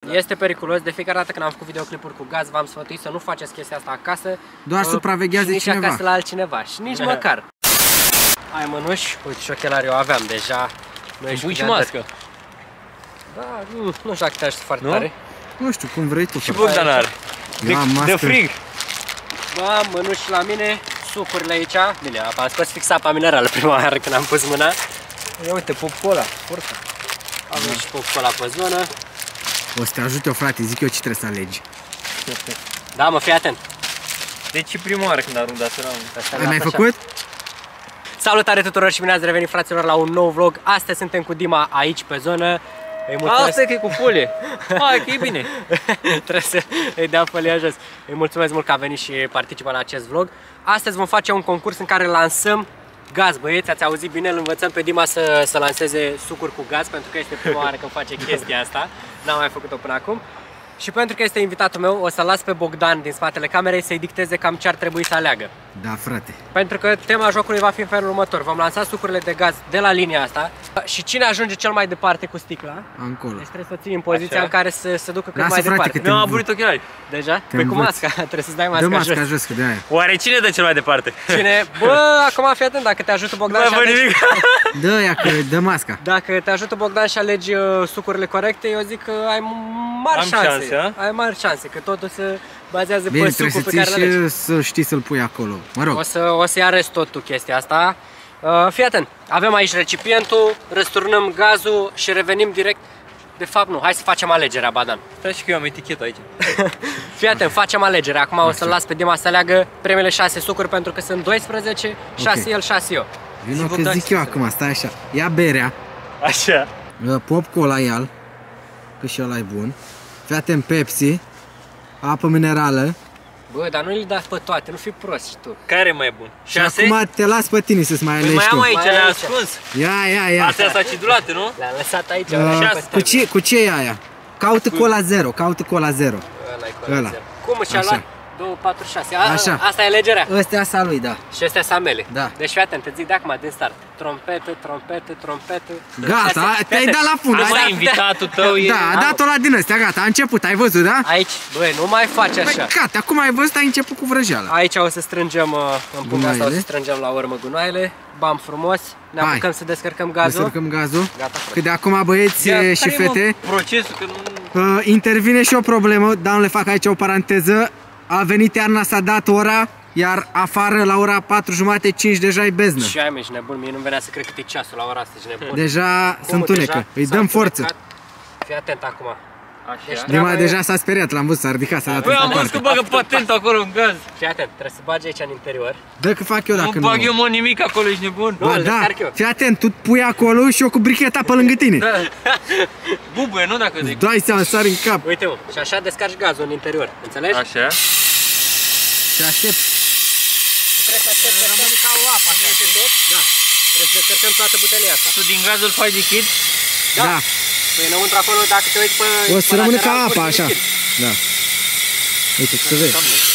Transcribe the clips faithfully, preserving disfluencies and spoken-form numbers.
Este periculos. De fiecare dată când am făcut videoclipuri cu gaz, v-am sfătuit să nu faceți chestia asta acasă. Doar uh, supraveghează nici cineva. acasă la altcineva. Și nici măcar. Hai mănuși, uite și ochelari eu aveam deja. Pui și mască. Da, nu, nu știu dacă te ajută foarte nu? tare. Nu știu, cum vrei tu. Și Bogdan are. De, de frig. Bă, mănuși la mine, sucurile aici. Bine, am scos fix apa minerală prima oară când am pus mâna. Ia uite, popcola, forța. Avem și popcola pe zonă. O să te ajut eu, frate, zic eu ce trebuie să alegi. Da, mă, fii atent. Deci prima oară când arunc de Ai mai făcut? Salutare tuturor și bine ați revenit, fraților, la un nou vlog. Astăzi suntem cu Dima aici pe zonă. Îi mulțumesc. Asta e că e cu folie. Hai că e bine. Trebuie să îi dea folia jos. Îi mulțumesc mult că a venit și participă la acest vlog. Astăzi vom face un concurs în care lansăm gaz, băieți. Ați auzit bine, îl învățăm pe Dima să, să lanseze sucuri cu gaz, pentru că este prima oară când face chestia asta. N-am mai făcut-o până acum. Și pentru că este invitatul meu, o să las pe Bogdan din spatele camerei să-i dicteze cam ce ar trebui să aleagă. Da, frate. Pentru că tema jocului va fi în felul următor. Vom lansa sucurile de gaz de la linia asta și cine ajunge cel mai departe cu sticla, încolo. deci trebuie să o ții în poziția Așa. în care să se ducă cât Lasă, mai frate, departe. că Nu am aburit ochelari. Deja? Păi cu masca, trebuie să-ți dai masca, Dă masca jos. jos, că de aia. Oare cine dă cel mai departe? Cine? Bă, acum fii atent, dacă te ajută Bogdan și alegi... Dă ea, că dă masca. Dacă te ajută Bogdan și alegi uh, sucurile corecte, eu zic că ai mari Am șanse. șanse, a? Ai mari șanse, că totul se bazează Bine, pe trebuie sucul să pe ții care le alegi. și să știi să-l pui acolo. Mă rog. O să, o să-i arăți tot tu chestia asta. Uh, fii atent, avem aici recipientul, răsturnăm gazul și revenim direct. De fapt nu, hai să facem alegerea, Badan. Stai și că eu am eticheta aici. Fii atent, facem alegerea. Acum o să-l las pe Dima să aleagă primele șase sucuri, pentru că sunt doisprezece, șase Ok. el, șase eu. Vino că zic eu acum, stai așa. Ia berea, Așa. pop-cola ia-l, că și ăla e bun. Fii atent, Pepsi, apă minerală. Bă, dar nu le da pe toate, nu fi prost și tu. Care e mai bun? Și acum te las pe tine să-ți mai Păi alegi mai am tu. aici, Mai le-am aici. ascuns. Ia, ia, ia. Astea sunt acidulate, nu? Le-am lăsat aici. Uh, pe cu, ce, cu ce e aia? Caută cola zero, caută cola zero. Ăla. Ăla. Cum și-a Așa. luat? doi, patru, șase. A, Așa. Asta e alegerea. Ăstea sa lui, da. Și astea sunt mele. Da. Deci fii atent, te zic de acum, din start. Trompetă, trompetă, trompetă. Gata, Astea- te-ai fii dat la fund. Nu Hai, mai invitatul tău e... da, a dat-o la din ăstea, gata, a început, ai văzut, da? Aici, băi, nu mai faci Păi așa. gata, acum ai văzut, ai început cu vrăjeala. Aici o să strângem, uh, în pungă asta o să Gunoaiele. strângem la urmă gunoaiele. Bam frumos. Ne Hai. apucăm să descărcăm gazul. Descărcăm gazul. Gata, frate. Că de acum, băieți Ia, și care e, mă, fete, procesul, că nu... uh, intervine și o problemă, dar nu le fac aici o paranteză. A venit iarna, s-a dat ora, iar afară la ora patru jumate, cinci deja e beznă. Și ai mă, ești nebun, mie nu venea să cred că e ceasul la ora asta, ești nebun. Deja se Omul întunecă, deja îi s-a dăm forță. întunecat. Fii atent acum. Așa. Deci- Dima Treaba e- deja s-a speriat, l-am văzut, s-a ridicat, s-a dat Băi, în am văzut parte. că bagă patent acolo în gaz. Fii atent, trebuie să bagi aici în interior. Dă că fac eu Nu dacă nu. bag eu, mă, nimic acolo, ești nebun. Nu, Ba îl da, descarc eu. fii atent, tu pui acolo și eu cu bricheta pe lângă tine. Da. Bubuie, nu dacă zic. Dai seama, sari în cap. Uite mă, și așa descarci gazul în interior, înțelegi? Așa. Și aștept. Trebuie să aștepți rămâne ca o apă, așa, știi tot? Da. Trebuie să descărcăm toată butelia asta. Tu din gazul faci lichid? Da. Păi înăuntru acolo, dacă te uiți pe... O pe să rămână ca lateral, apa, pur și așa. lichid. Da. Uite, să vezi.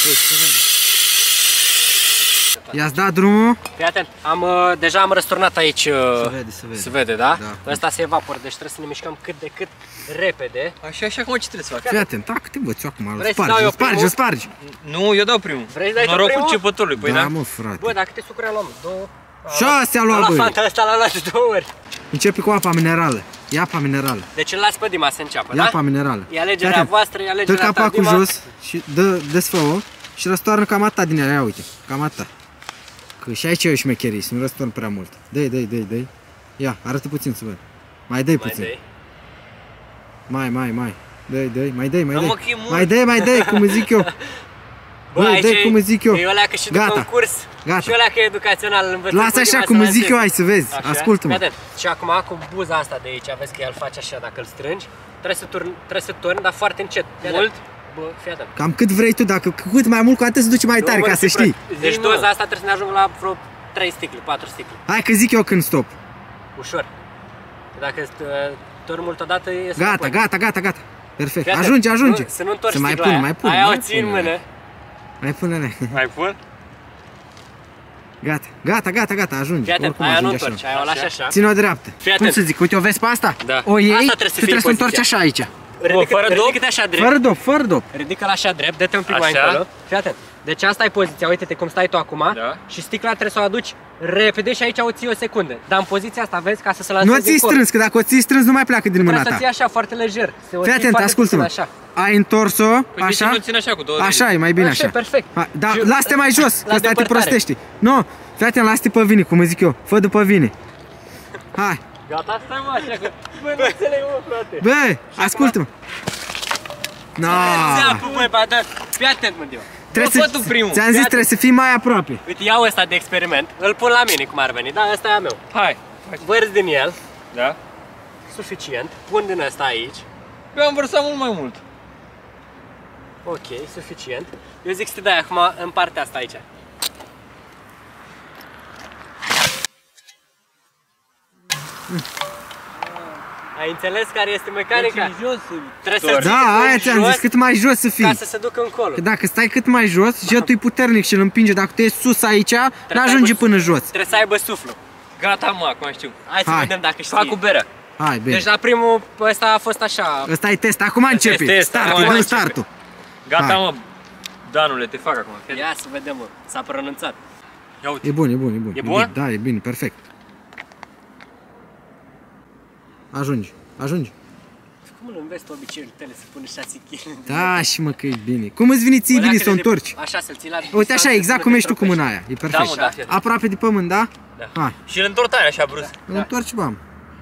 I-ați dat drumul? Fii atent, am, uh, deja am răsturnat aici, uh, Se vede, se vede. se vede, da? Da. Ăsta se evaporă, deci trebuie să ne mișcăm cât de cât repede. Așa, așa, cum ce trebuie să fac? Fii atent, da, te învăț eu acum, îl Vrei să dau spargi, eu îl spargi, primul? îl spargi. Nu, eu dau primul. Vrei să dai tu Norocul primul? începătorului, păi Da, da. mă, frate. Bă, dar câte sucuri am luat? Două? Șase a luat, La băi. fanta asta l-am luat de două ori. Începe cu apa minerală. Ia apa minerală. Deci îl las pe Dima să înceapă, Ia da? apa minerală. E alegerea Fii atent. voastră, e Dă alegerea ta, capacul Dima. jos și dă, desfă-o și răstoarnă cam atât din ea, ia uite, cam atât. Că și aici e o șmecherie, să nu răstoarnă prea mult. Dă-i, dă-i, dă-i, dă-i. Ia, arată puțin să văd. Mai dă-i Mai puțin. dai. Mai, mai, mai. Dă-i, dă-i, mai dă-i, mai Da, dă-i. mă, că e mult. Mai dă-i, mai dă-i, cum îi zic eu. Bă, Băi, aici dă-i cum îi zic eu. E ăla că și după Gata, un curs. gata. Și ăla că e educațional, îl învățăm Lasă pe așa Dima cum să îi zic eu, lanseze. hai să vezi. Așa? Ascultă-mă. Fii atent. Și acum cu buza asta de aici, vezi că el face așa dacă îl strângi. Trebuie să turni, trebuie să turni, dar foarte încet. Fii atent. Mult? Bă, fii atent. Cam cât vrei tu, dacă cât mai mult cu atât se duce mai tare, Nu, mă, ca nu să fi știi. prost. Deci Zi, mă. doza asta trebuie să ne ajungă la vreo trei sticle, patru sticle. Hai că zic eu când stop. Ușor. Dacă uh, turni mult odată e să Gata, înapoi. gata, gata, gata. Perfect. Fii atent. Ajunge, ajunge. Nu, să nu întorci Să mai sticla pun, aia. mai pun. Aia mai o ții în pun, mână. Mai pune. Mai pun? Gata, gata, gata, gata, ajunge. Fii atent, Oricum aia nu ajunge întorci, așa. aia o lași așa. Ține-o dreaptă. Fii Cum atent. să zic, uite, o vezi pe asta? Da. O iei Asta și trebuie să fie trebuie să în întorci poziția. așa aici. ridică, fără dop? ridică-te așa drept. Fără dop, fără dop. Ridică-l așa drept, dă-te un pic mai Așa. încolo. Fii atent. Deci asta e poziția, uite-te cum stai tu acum. Da. Și sticla trebuie să o aduci repede și aici o ții o secundă. Dar în poziția asta, vezi, ca să se Nu lanseze o ții încolo. strâns, că dacă o ții strâns nu mai pleacă din mâna Trebuie să ta. ții așa, foarte lejer. Se o Fii ții atent, foarte ascultă-mă. puțin Așa. Ai întors-o, Păi de ce așa? nu țin așa cu două Așa e, mai bine așa. perfect. Ha, da, Și- lasă-te mai jos, la că ăsta te depărtare. prostești. Nu, fii atent, lasă-te pe vine, cum îi zic eu. Fă după vine. Hai. Gata, stai mă așa că... Bă, nu înțeleg, mă, frate. Bă, ascultă-mă. No. Țeapă, băi, ba, da. Fii atent, mă, Dio. Trebuie fă tu primul. Ți-am zis, trebuie să fii mai aproape. Uite, iau ăsta de experiment, îl pun la mine cum ar veni, da, ăsta e a meu. Hai. Vărzi din el, Da? suficient, pun din ăsta aici. Eu am vărsat mult mai mult. Ok, suficient. Eu zic să te dai acum în partea asta aici. Ai înțeles care este mecanica? jos. Trebuie să ții Da, în aia ți-am jos zis, cât mai jos să ca fii. să se ducă încolo. Că dacă stai cât mai jos, jetul e puternic și îl împinge. Dacă tu ești sus aici, să n-ajunge aibă- până jos. Trebuie să aibă suflu. Gata, mă, acum știu. Hai să Hai. vedem dacă știi. Fac cu berea. Hai, bine. Deci la primul ăsta a fost așa. Ăsta e test, acum începe. test, Startul, acum dăm începe. startul. Gata, Hai. mă. Danule, te fac acum. Ia să vedem, mă. S-a pronunțat. Ia uite. E bun, e bun, e bun. E bun? bine. Da, e bine, perfect. Ajungi, ajungi. Cum îl înveți tu obiceiurile tale să pune șase kilograme? Da, și mă că e bine. Cum îți vine ție bine să o întorci? Așa, să-l ții la Uite așa, distanță exact până cum te ești tu cu tropești. mâna aia. E Da, perfect. mă, da, fii atent. Aproape de pământ, da? Da. Hai, Și îl întorc tare așa brusc. îl întorci, bam.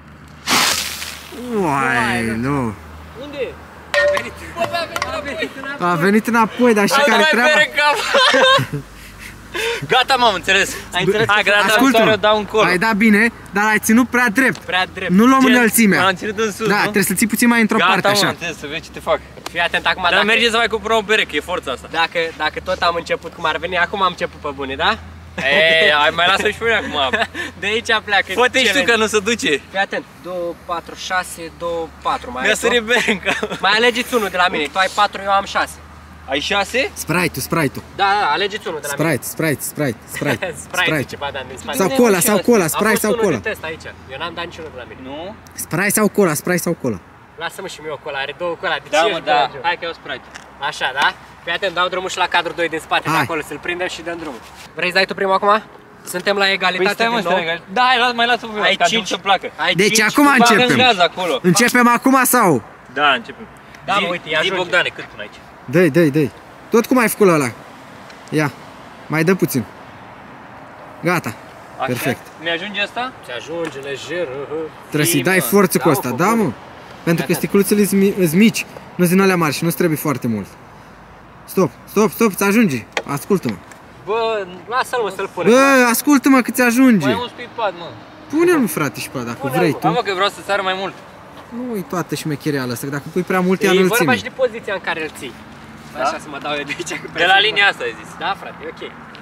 Uai, nu. Unde e? A venit. A venit înapoi. A venit înapoi, dar și Hai, care mai treaba? bere în cap. Gata, m-am înțeles. Ai înțeles? Hai, gata, Ascultă-mă, o dau încolo. ai dat bine, dar ai ținut prea drept. Prea drept. Nu luăm Ce? înălțimea. M-am ținut în sus, Da, nu? trebuie să ții puțin mai într-o parte, Gata, mă, am așa. înțeles, să vezi ce te fac. Fii atent acum, Dar dacă, merge să mai cumpărăm o bere, că e forța asta. dacă, dacă tot am început cum ar veni, acum am început pe bune, da? Ei, hai, mai lasă și pe mine acum. De aici pleacă. Fă-te și tu challenge. că nu se duce. Fii atent. doi, patru, șase, doi, patru. Mai Mi-a ai tu? sărit bere în cap. Mai alegeți unul de la mine. Tu ai patru, eu am șase. Ai șase? Sprite-ul, Sprite-ul. Da, da, alegeți unul de la mine. Sprite, Sprite, Sprite, Sprite, Sprite, Sprite. ceva de din spate. Sau Nu, cola, nu, sau și cola, A Sprite fost sau unul cola. de test aici. Eu n-am dat niciunul de la mine. Nu? Sprite sau cola, Sprite sau cola. Lasă-mă și mie o cola, are două cola. De Da, ce mă, ești da. drăgiu? Hai că eu Sprite. Așa, da? Fii atent, dau drumul și la cadrul doi din spate, de Hai. acolo, să-l prindem și dăm drumul. Vrei să dai tu primul acum? Suntem la Păi egalitate stai, mă, din nou. stai, da, hai, las, mai lasă-mă Ai ca cinci. să placă. Ai Deci cinci, acum tu începem. Bagă în gaz acolo. Începem acum sau? Da, începem. Da, Zi- mă, uite, ia zi, ajunge. Bogdane, cât până aici? Dă-i, dă-i, dă-i. Tot cum ai făcut la ăla. Ia, mai dă puțin. Gata, Așa? perfect. Mi-ajunge asta? Ți ajunge lejer. uh, uh. Trebuie să-i Zi, dai mă. forță cu Da, asta, mă, da, fă, mă? Pentru că Gata. sticluțele sunt mici, nu sunt alea mari și nu-ți trebuie foarte mult. Stop, stop, stop, ți ajunge. Ascultă-mă. Bă, lasă-l mă să-l punem. Bă, ascultă-mă că ți ajunge. Mai un speedpad, mă. Pune-l, frate, și pe ăla, dacă Pune-l, vrei mă. Da, tu. mă, că vreau să sară mai mult. Nu e toată șmecherea asta, că dacă pui prea mult, e E vorba înălțime. și de poziția în care îl ții. Da? Așa să mă dau eu de aici. Cu De la linia asta ai zis. Da, frate, e ok.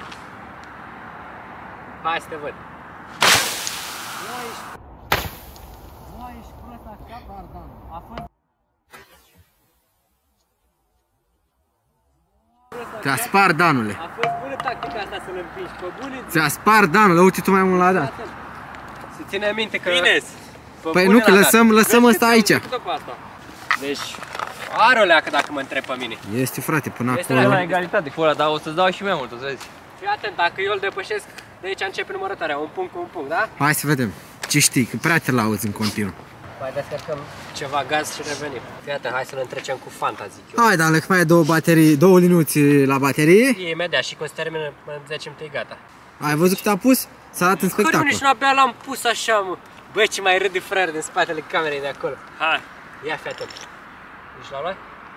Hai să te văd. Ți-a spart, Danule. A fost bună tactica asta să-l împingi pe bune. Ți-a spart, Danule, uite tu mai mult la dat. Să ține minte că... Ines! pe Păi bune nu, că l-a dat. lăsăm, lăsăm Vezi ăsta că aici. ți-am făcut-o pe asta. Deci, are o leacă dacă mă întreb pe mine. Este, frate, până Este acolo. la La egalitate cu ăla, dar o să-ți dau și mai mult, o să vezi. Fii atent, dacă eu îl depășesc, de aici începe numărătoarea, un punct cu un punct, da? Hai să vedem. Ce știi, că prea te lauzi în continuu. Mai descărcăm ceva gaz și revenim. Fii atent, hai să ne întrecem cu Fanta, zic eu. Hai, Danule, că mai ai două baterii, două liniuți la baterie. E imediat și că o să termină în zece minute, e gata. Ai văzut cât a pus? S-a dat în Cărul spectacol. nici nu abia l-am pus așa, mă. Băi, ce mai râde fraier din spatele camerei de acolo. Hai. Ia, fii atent. Ești la luat?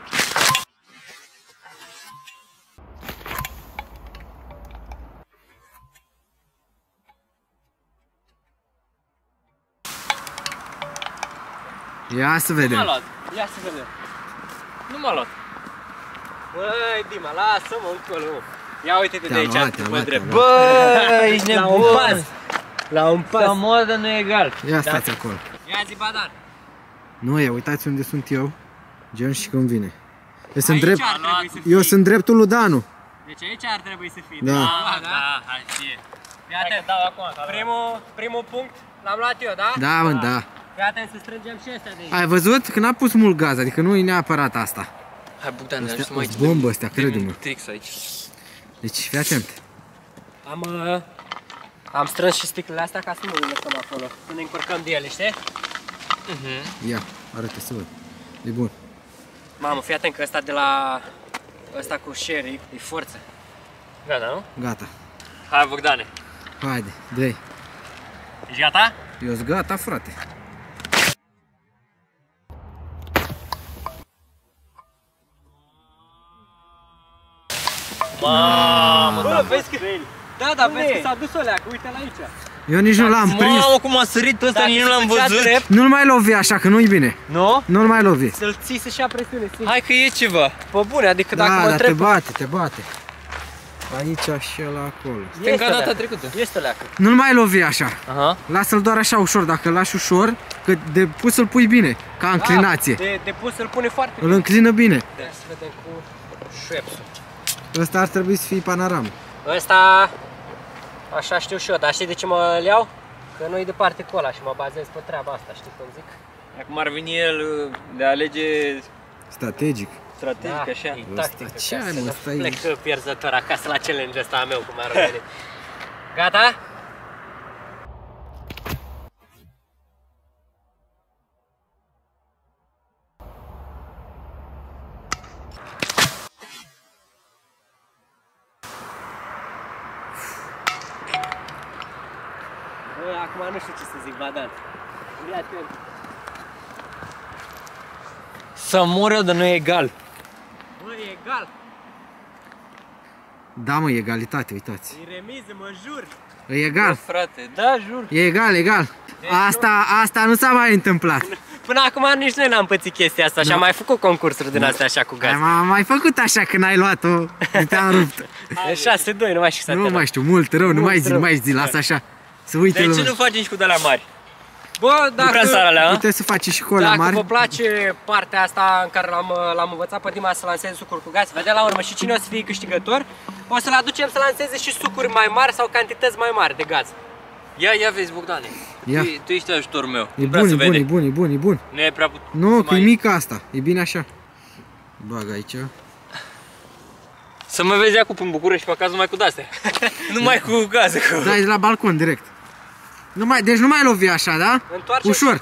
Ia să Nu m-a vedem. luat. Ia să vedem. Nu m-a luat. Băi, Dima, lasă-mă încolo, mă. Ia uite-te de Te-a aici, luat, te-a după luat, drept. te-a luat. Bă, ești La un nebun. pas. La un pas. La modă nu e egal. Ia stați acolo. Ia zi, Badan. Nu e, uitați unde sunt eu. Gen și când vine. Eu sunt, Aici drept, ar trebui să fii. eu sunt dreptul lui Danu. Deci aici ar trebui să fii. Da. Da, da. Da, hai, știe. Fii atent. dau acum. Primul, primul punct l-am luat eu, da? Da, mă, da. Fii atent să strângem și astea de aici. Ai văzut? Că n-a pus mult gaz, adică nu e neapărat asta. Hai Bogdan, ne Astea ajutăm aici. sunt bombă astea, Dă-mi crede-mă. un trix aici. Deci fii atent. Am, uh, am strâns și sticlele astea ca să nu le lăsăm acolo. Să ne încurcăm de ele, știi? Mhm. Ia, arată să văd. E bun. Mamă, fii atent că ăsta de la... ăsta cu sherry e forță. Gata, nu? Gata. Hai Bogdane. Haide, dă-i. Ești gata? Eu sunt gata, frate. Mamă, Bă, vezi că... Da, da, vezi că s-a dus o leacă, uite-l aici. Eu nici nu l-am prins. Mamă, cum a sărit ăsta, nici nu l-am văzut. Nu-l mai lovi așa, că nu-i bine. Nu? Nu-l mai lovi. Să-l ții să-și ia presiune, simt. Hai că e ceva. Pe bune, adică Da, dacă mă dar te întreb... bate, te bate. Aici și ăla acolo. Suntem ca o data leacă. trecută. Este o leacă. Nu-l mai lovi așa. Aha. Lasă-l doar așa ușor, dacă îl lași ușor, că de pus îl pui bine, ca înclinație. Da, de, de pus îl pune foarte Îl bine. înclină bine. Da, să vedem cu șuepsul. Ăsta ar trebui să fie panoramă. Ăsta, așa știu și eu, dar știi de ce mă iau? Că nu-i departe cu ăla și mă bazez pe treaba asta, știi cum zic? Acum ar veni el de a alege Strategic. strategic, așa. E Ăsta tactică, ce ca ai, să mă, nu stai- plec pierzător acasă la challenge ăsta a meu, cum ar veni. Gata? Bă, acum nu știu ce să zic, Badan. Ia atent. Să mor eu, dar nu e egal. Bă, e egal. Da, mă, e egalitate, uitați. E remiză, mă jur. E egal. Bă, frate, da, jur. E egal, egal. Asta, asta nu s-a mai întâmplat. Până acum nici noi n-am pățit chestia asta și am mai făcut concursuri din astea așa cu gaz. Ai mai, mai făcut așa când ai luat-o, te-am rupt. E șase doi, nu mai știu să Nu mai știu, mult rău, nu mai zi, nu mai zi, lasă așa. Să uite De ce lumea. nu facem și cu de-alea mari? Bă, Nu prea sar dacă, alea, a? Puteți să faci și cu alea dacă mari. vă place partea asta în care l-am l-am învățat pe Dima să lanseze sucuri cu gaz, vedem la urmă și cine o să fie câștigător, o să-l aducem să lanseze și sucuri mai mari sau cantități mai mari de gaz. Ia, ia vezi, Bogdane. Ia. Tu, tu ești ajutorul meu. E Vrea bun, să e bun, vede. e bun, e bun, e bun. Nu e prea put... Nu, că e mai- mică asta, e bine așa. Bag aici. Să mă vezi acum în București pe acasă numai cu de-astea. Numai cu gaze. Cu... Dai de la balcon direct. Nu mai, deci nu mai lovi așa, da? Întoarce Ușor.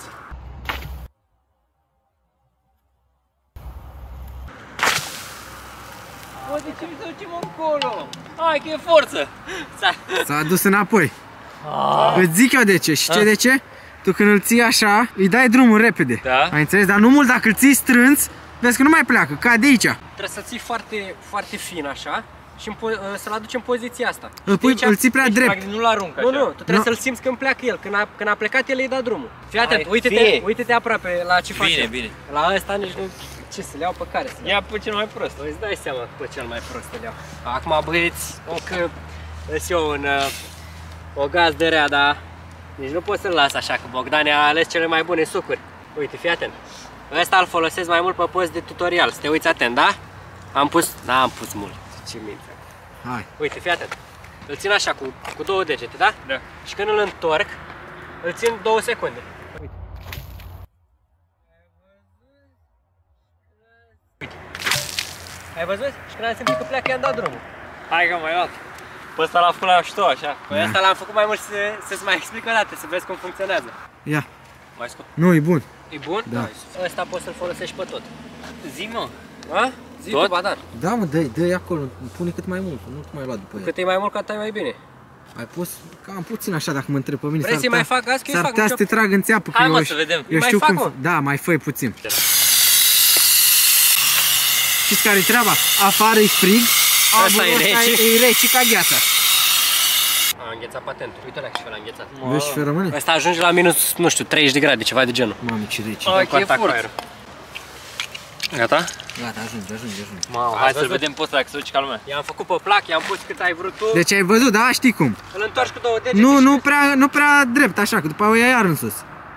Bă, de ce mi se ducem încolo? Hai că e forță. S-a dus înapoi. Îți zic eu de ce. Și ce de ce? Tu când îl ții așa, îi dai drumul repede. Da. Ai înțeles? Dar nu mult, dacă îl ții strâns, vezi că nu mai pleacă, cade aici. Trebuie să ții foarte, foarte fin așa și în po- să-l aduci în poziția asta. Îl, pui, Știi ce- îl ții prea drept. Practic nu-l arunc așa. Nu, nu, tu trebuie Nu. să-l simți când pleacă el. Când a, când a plecat el, îi da drumul. Fii atent, Hai, uite-te, fie. uite-te aproape la ce face. Bine, el. bine. La ăsta nici nu... Ce să le iau pe care să le iau? Ia pe cel mai prost. Bă, îți dai seama pe cel mai prost le iau. Acum băieți, încă îs eu în uh, o gazdă rea, dar nici nu pot să-l las așa, că Bogdan a ales cele mai bune sucuri. Uite, fii atent. Ăsta îl folosesc mai mult pe post de tutorial, să te uiți atent, da? Am pus, da, am pus mult. Ce mință. Hai. Uite, fii atent. Îl țin așa cu, cu două degete, da? Da. Și când îl întorc, îl țin două secunde. Uite. Uite. Ai văzut? Și când am simțit că pleacă, i-am dat drumul. Hai că am mai luat. Pe ăsta l-a făcut la și tu, așa. Păi asta l-am făcut mai mult să, să-ți mai explic o dată, să vezi cum funcționează. Ia. Mai scot. Nu, e bun. E bun? Da. Ăsta poți să-l folosești pe tot. Zi, mă. A? Zi Tot? tu, Badan. Da, mă, dă-i, dă-i acolo, pune cât mai mult, nu te mai lua după el. Cât e mai mult, cu atât e mai bine. Ai pus cam puțin așa, dacă mă întreb pe mine. Vrei s-ar să-i mai putea- fac gaz? Că eu S-ar fac putea să te nicio- trag în țeapă, că Hai, eu, mă, ș- să vedem. eu Mai știu fac, cum... mă. Da, mai fă puțin. Știți care-i treaba? Afară e frig, Ăsta e abul ăsta rece. e rece ca gheața. A înghețat patentul. Uite-o și fel a înghețat. Vezi ce rămâne? Ăsta ajunge la minus, nu știu, treizeci de grade, ceva de genul. Mamă, ce rece. Hai că e Contact cu forță. aerul. Gata? Gata, ajunge, ajunge, ajunge. Mamă, Hai să-l vedem pe ăsta, dacă se duce ca lumea. I-am făcut pe plac, i-am pus cât ai vrut tu. Deci ai văzut, da? Știi cum? Îl întorci cu două degete. Nu, și nu vezi. prea, nu prea drept, așa, că după aia iar în sus.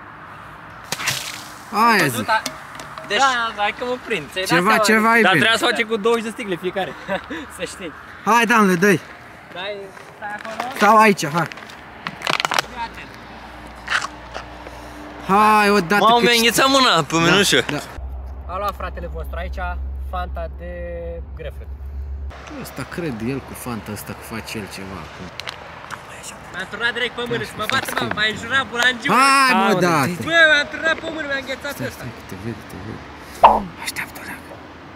Aia Văzut, zic. a- Deci, Da, hai că mă prind. ți-ai dat Ceva, seama ceva e Dar bine. trebuie să facem cu douăzeci de sticle fiecare. Să știi. Hai, Dan, le dai. Dai, stai acolo. Stau aici, hai. Fii atent. Hai, odată Mamă, cât mi-a înghețat mâna pe mânușă. Da. A luat fratele vostru aici Fanta de grefă. Ăsta cred el cu Fanta ăsta că face el ceva acum. M-a turnat direct pe mână și mă bate, mă, m-a înjurat bulangiu. Hai, mă, da! Bă, m-a turnat pe mână, mi-a înghețat Stai, ăsta. stai, că te vede, te vede. Așteaptă, leagă.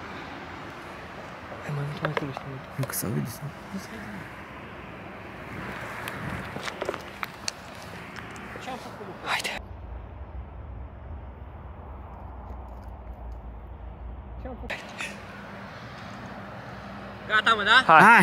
Hai, mă, nu acolo, știu. Nu, că s-aude, să... Ce-am făcut? Haide. Ce-am făcut? Gata, mă, da? Hai. Hai!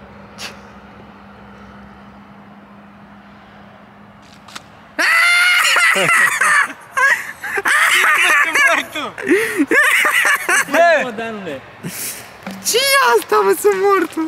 Bă, Danule! Ce e asta, mă, sunt mortul?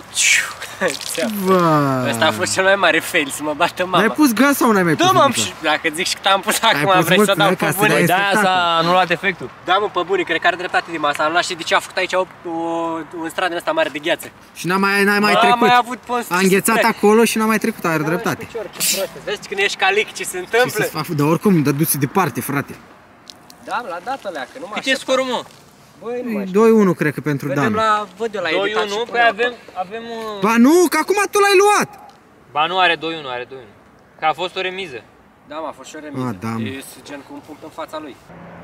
Bă! Ăsta a fost cel mai mare fail, să mă bată N-ai mama. pus gaz sau n-ai mai pus? Da, m-am nimic? și... Dacă zic și că am pus acum, pus vrei mult, să dau mă, pe ca să bune? dai- De-aia spectacol. s-a anulat efectul. Da, mă, pe bune, cred că are dreptate Dima, s-a anulat și de ce a făcut aici o, o, un strat din ăsta mare de gheață. Și n-a mai, n-ai mai Bă, trecut. mai avut post. A înghețat acolo și n-a mai trecut, are dreptate. Vezi când ești calic, ce se Ce întâmplă? să-ți fac? Dar oricum, dă du-ți departe, frate. Da, l-a dat alea, că nu mă Cât e scorul, mă? Băi, nu mai știu. doi unu, cred că, pentru Vedem Dan. la, văd eu la doi editat și unu, pune păi acolo. avem, avem... uh, Ba nu, că acum tu l-ai luat. Ba nu, are doi unu, are doi unu. Că a fost o remiză. Da, mă, a fost și o remiză. Ah, da, mă. E gen cu un punct în fața lui.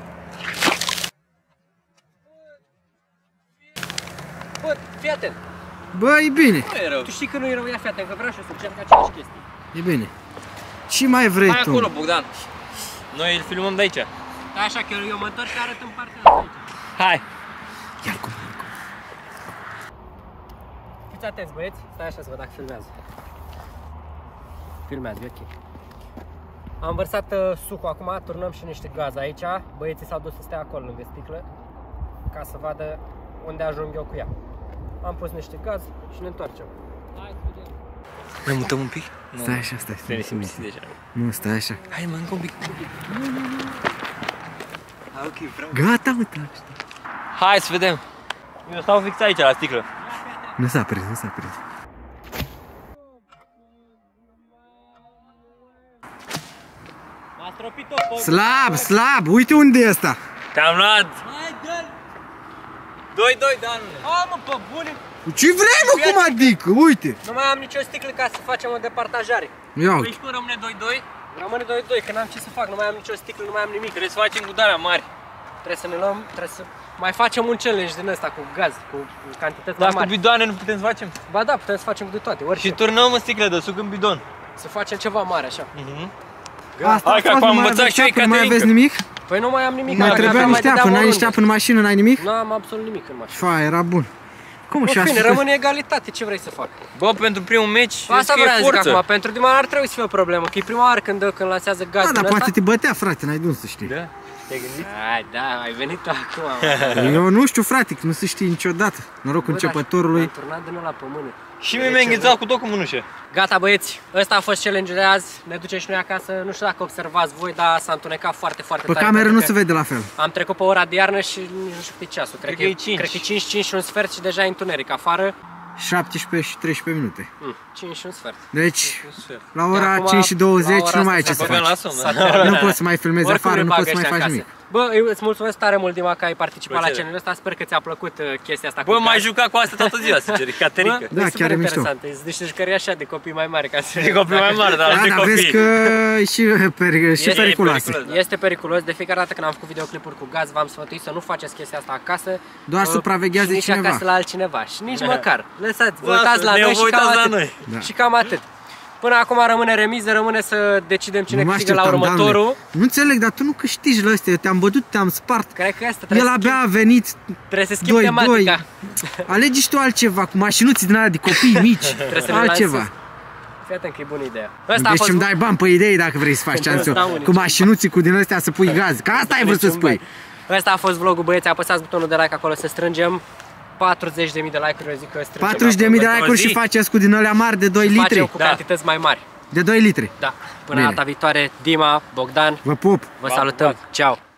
Bă, fii atent. Bă, e bine, Nu e rău. Tu știi că nu e rău, ia fii atent, că vreau și eu să încerc aceeași chestie. e bine. Ce mai vrei Hai tu? acolo, Bogdan. Noi îl filmăm de aici. Da, așa că eu mă întorc și arăt în partea asta aici. Hai. Ia-l cum, ia-l cum. Fiți atenți, băieți. Stai așa să văd dacă filmează. Filmează, e ok. Am vărsat uh, sucul acum, turnăm și niște gaz aici. Băieții s-au dus să stea acolo lângă sticlă ca să vadă unde ajung eu cu ea. Am pus niște gaz și ne întoarcem. Ne mutăm un pic? Stai așa, stai, Ne stai. simți deja. Nu, stai așa. Hai, mă, încă un pic. Ah, ok, vreau. Gata, mă, taci. Hai să vedem. Eu stau fix aici la sticlă. Nu s-a prins, nu s-a prins. M-a stropit-o pe... Slab, slab, uite unde e ăsta. Te-am luat. Hai, dă-l! doi doi, Danule. A, mă, pe bune! Ce vrei, mă, cum adică? Uite. Nu mai am nicio sticlă ca să facem o departajare. Ia Păi uite. și cum rămâne doi doi? Rămâne doi doi, că n-am ce să fac, nu mai am nicio sticlă, nu mai am nimic. Trebuie să facem cu darea mari. Trebuie să ne luăm, trebuie să mai facem un challenge din ăsta cu gaz, cu cantități mai Dar cu mari. bidoane nu putem să facem. Ba da, putem să facem de toate, orice. Și turnăm în sticlă de suc în bidon. Să facem ceva mare, așa. Asta Hai a că fost, acum nu am mai învățat aveți și eu apă, nu mai Caterinca. aveți nimic? Păi nu mai am nimic. Mai dacă trebuia aveam, niște apă, dădeam n-ai niște oriunde. apă în mașină, n-ai nimic? Nu am absolut nimic în mașină. Fa, era bun. Cum În și fine, asta? rămâne egalitate, ce vrei să fac? Bă, pentru primul meci, Asta că e vreau să zic forță. acum, pentru Dima ar trebui să fie o problemă, că e prima oară când, când lansează gaz Da, din dar ăsta. poate te bătea, frate, n-ai de unde să știi. Da? Te-ai gândit? Hai, da, ai venit tu acum. Eu nu știu, frate, că nu se știe niciodată. Noroc începătorului. Am turnat din ăla pe mână. Și mie mi-a înghețat cu tot cu mânușă. Gata, băieți, ăsta a fost challenge de azi. Ne ducem și noi acasă. Nu știu dacă observați voi, dar s-a întunecat foarte, foarte Pe tare. cameră pentru nu că se vede la fel. Am trecut pe ora de iarnă și nici nu știu cât e ceasul. Cred, că e cinci. Cred că e cinci, cinci și un sfert și deja e întuneric afară. șaptesprezece și treisprezece minute. Mm, cinci și un sfert. Deci, sfert. la ora Acum, cinci și la douăzeci ora nu mai ai asta ce să s-a băgat faci. la somn, S-a da. terminat. Nu poți să mai filmezi Oricum afară, ne nu bagă poți să mai ăștia faci în nimic. casă. Bă, eu îți mulțumesc tare mult, Dima, că ai participat la Plăcere. challenge ăsta. Sper că ți-a plăcut uh, chestia asta. Bă, cu mai gaz. jucat cu asta toată ziua, sincer, e Caterinca. Bă, Da, e chiar super e mișto. interesant. E niște jucării așa de copii mai mari. Ca să... E copii mai mari, dar Da, de dar vezi copii. că e și, peri- și Este periculoase. periculos. Este periculos. De fiecare dată când am făcut videoclipuri cu gaz, v-am sfătuit să nu faceți chestia asta acasă. Doar Uh, supraveghează și nici cineva. acasă la altcineva. Și nici măcar. Lăsați, vă Lasă, uitați la ne noi și vă cam uitați la atât. noi. Da. Și cam atât. Până acum rămâne remiză, rămâne să decidem cine Nu mă câștigă la așteptam, următorul. Doamne. Nu înțeleg, dar tu nu câștigi la astea. Te-am bătut, te-am spart. Cred că asta trebuie, El să abia schimb, a venit trebuie să schimb doi doi. tematica. Alegi și tu altceva, cu mașinuții din alea de copii mici. Trebuie să ne Altceva. lansez. Fii atent că e bună ideea. Ăsta a Deci fost îmi dai bani pe idei dacă vrei să faci ce am zis eu. Stau unic. Cu mașinuții cu din astea să pui gaz. Că asta ai vrut să niciun spui. bani. Ăsta a fost vlogul, băieți, apăsați butonul de like acolo să strângem patruzeci de mii de like-uri, eu zic că strângem. patruzeci de mii de Într-o like-uri zi. și faceți cu din alea mari de doi Facem litri. cu Da. cantități mai mari. De doi litri. Da. Până Bine. data viitoare, Dima, Bogdan, Vă pup. vă Pa, salutăm. pa. Ceau.